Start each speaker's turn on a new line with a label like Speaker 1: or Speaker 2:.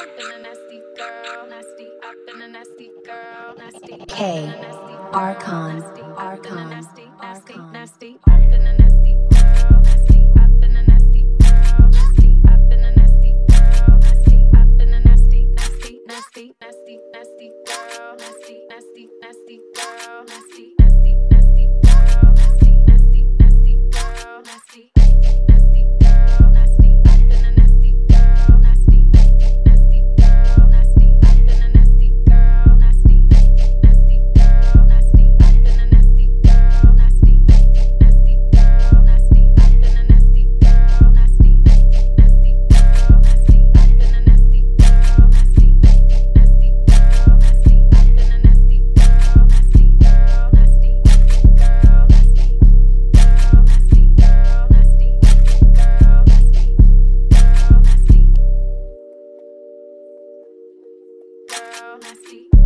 Speaker 1: I've been a nasty girl, nasty. I've been a nasty girl, nasty.
Speaker 2: K. Archon.
Speaker 1: Nasty, nasty, nasty. I've been a nasty girl, nasty. I've been a nasty girl, nasty. I've been a nasty girl, nasty. I've been a nasty, nasty, nasty, nasty, nasty girl, nasty, nasty, nasty girl, nasty, nasty, nasty girl, nasty, nasty, nasty girl, nasty, nasty girl, nasty. I've been a nasty girl, nasty, nasty girl, nasty. I've been a nasty girl, nasty, nasty girl, nasty. I've been a nasty girl, nasty, nasty girl, nasty. I've been a nasty girl, nasty, nasty girl, nasty. I've been a nasty girl, nasty, nasty girl, nasty. I've been a nasty girl, nasty girl, nasty girl, nasty girl, nasty girl, nasty girl, nasty girl, nasty girl, nasty.